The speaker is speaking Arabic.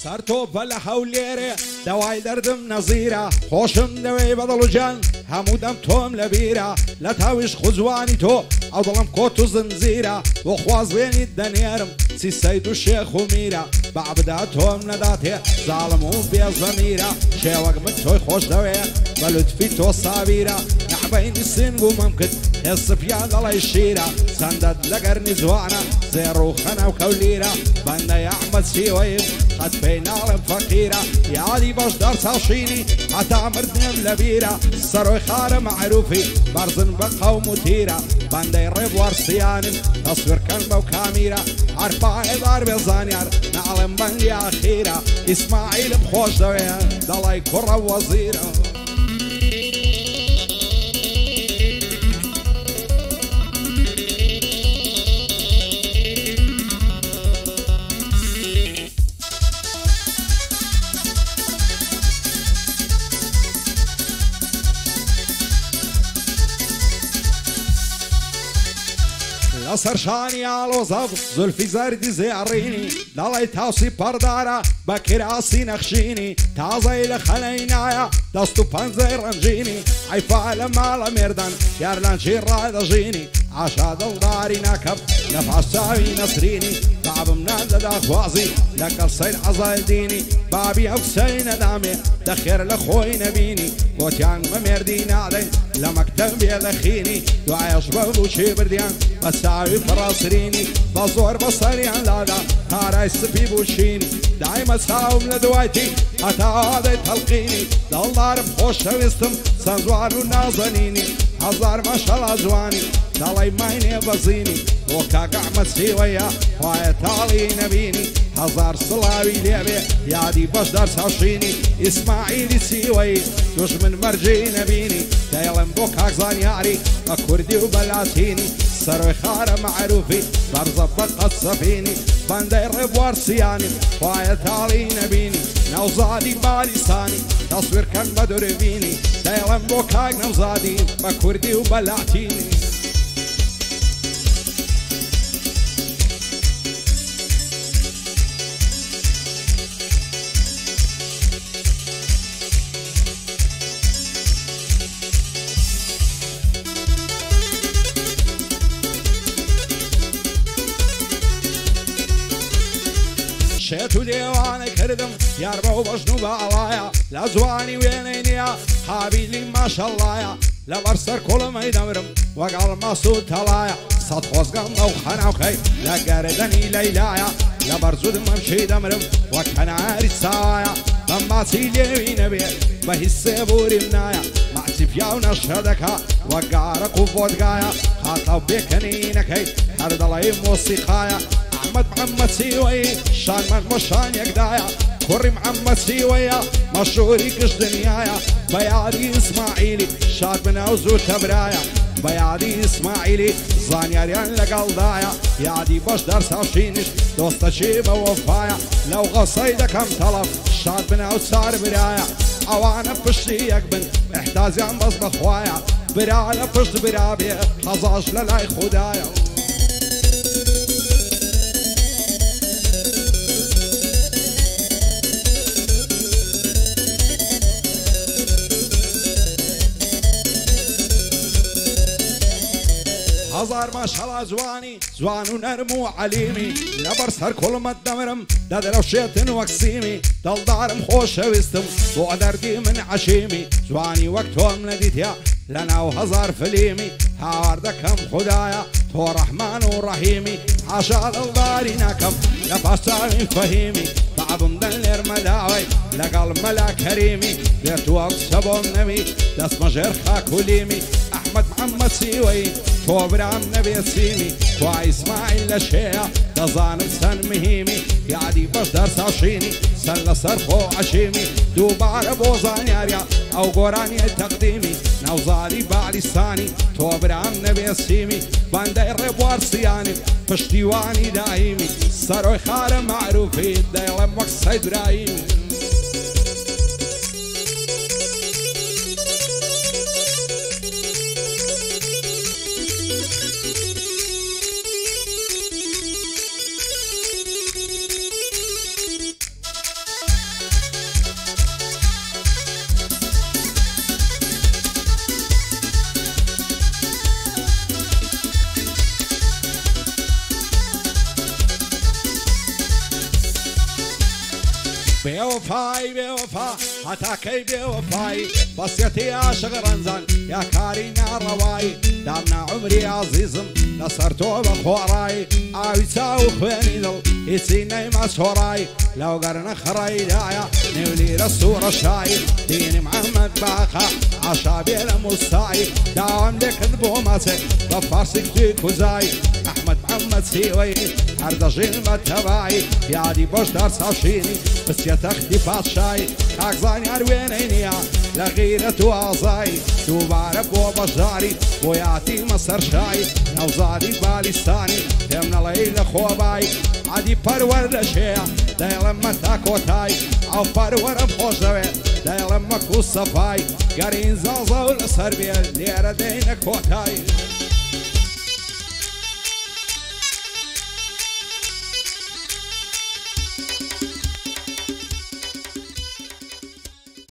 سرتو بلا حوليري دواي دردم نظيرة خوشم دوي بدلو جان همودم توم لبيرة لا تاويش خزواني تو أضلم كوتو زنزيرة وخواز بيني الدنيرم سي سيد الشيخ وميرة بعبداتهم نداتي ظالمون بيا زميرة شيوك من توي خوش دوي بلطفي تو صابيرة نعبين السن وممكن الصفيان الله الشيرة سندد لقرني زوانا زي روخنا وكوليرة بنا يعمل سيوين قد بين عالم فقيرة يا عادي باش دار صاشيني حتى عمرتني ملبيرة صاروي خار معروفي برزن بقى ومثيرة بنا يريب وارسيان تصوير كلمة وكاميرا عرفة عبار بيزانيار نعلم بني أخيرة إسماعيل بخوش دوية دلاي كرة وزيرة سرشاني على زف زلفي زردي زعريني دالي تاوسي بردارة بكراسي نخشيني تازي لخلينايا دستو بانزي رنجيني عيفا لما مردان يارلان شيرا دجيني عشا دلداري ناكب نفعش ساوي نسريني تعب منازل داخوازي لك الصيد عزايديني بابي حسين دامي دخير لخوي نبيني وتيان ممردين علي لمكتب يلخيني دعايا شباب وشي برديان بساوي فراسريني بزور بصريان لادا هاراي سبيب وشيني دايما ساوم لدوايتي حتى هذا تلقيني دالدار بخوش وستم سنزوار ونازنيني هزار ما شاء الله زواني دالي مايني بزيني وكاك عمد سيويا وهاي تالي نبيني هزار صلاوي ليبي يادي باش دار ساشيني اسماعيلي سيوي دوش من مرجي نبيني دايلن بوكاك زانياري كردي وبلاتيني سروي خارة معروفي برزبط السفيني باندي ربوار سياني وهاي تالي نبيني نوزادي باليساني تصوير كان بدر بيني دايلن بوكاك نوزادي كردي وبلاتيني شيتو ديواني كردم ياربو بجنوب علايا لازواني وينينيا حابيلي ما شاء الله يا لبرسر كل ما يدمرم وقال ما صوت تلايا صد خوزقم وخنا وخي لقردني ليلايا لبرزود ممشي دمرم وكان عاري سايا لما سيلي نبي بهي بوري منايا معتف يا ونشهدك وقارك وفودقايا خاطب بكنينكي هرد الله موسيقايا محمد سيوي شان من مشان يقدايا كوري محمد سيويا مشهوري كش دنيايا بيادي اسماعيلي شاد من اوزو تبرايا بيادي اسماعيلي زانياريان لقلدايا يادي باش درس عشينش دوست شيبه وفايا لو غصيدك كم طلب شاد من اوسار برايا عوانا فشتي يقبن احتاز عم بص بخوايا برايا فشت برابي خزاش للاي خدايا هزار ما شاء الله زواني زوان ونرمو عليمي لبرسر كل ما الدمرم دادلو شيتن وكسيمي دل دارم خوش وستم وعدردي من عشيمي زواني وقتهم نديتيا لنا وهزار فليمي هاردكم خدايا تو رحمن ورحيمي حاشا دلداري ناكم لفاسامي فهيمي بعض مدلر مداوي لقل ملا كريمي بيتوق سبو نبي دس مجر خاكوليمي احمد محمد سيوي تو برام نبي سيمي تو اسماعيل لشيا دزانم سن مهيمي قاعدي باش درس عشيني سن صرفو عشيمي دوبار بوزان ياريا او قراني تقديمي نوزالي بعلساني تو برام نبي سيمي باندي ربوار سياني فشتيواني دايمي سروي خار معروفي دايلم وقت سيد برايمي بێوەفای بێوەفا هەتاکەی بێوەفای بەسێتی عاشق ڕەنجان یا کاری ناڕەوای دامنا عمری عزیزم لەسەر تۆ بە خۆڕای ئاوی چاو و خوێنی دڵ هیچی نەیمە چۆڕای لەو گەرنە خڕەیدایە نێولیرە سوورە شای دینی محەممەد باقا عاشابێ لە موسایی داوام لێکرد بۆ مەچێ بە فارسی کوێ کوزای ئەحمەد محەممەد سیوەی هەردەژین بە تەبایی یادی بۆش دەرسەشینی بچێتەختی پادشای کاکزانیار وێنەی نییە لە غیرەت و ئازایی دووبارە بۆ بەشداری بۆ یاتیمە سەرشای نەوزادی بالیستانی پێم نەڵێی لە خۆبای عادی پەروەەر لە شێە دەیڵم مە تا کۆتای ئەو پەروەرم خۆش دەوێت دەیڵم مەکو سەفای گەرین زازە و لەسەر بێ لێرە دەینە کۆتای